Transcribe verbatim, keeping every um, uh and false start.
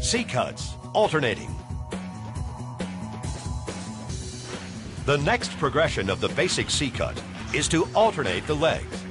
C-cuts, alternating. The next progression of the basic C-cut is to alternate the legs.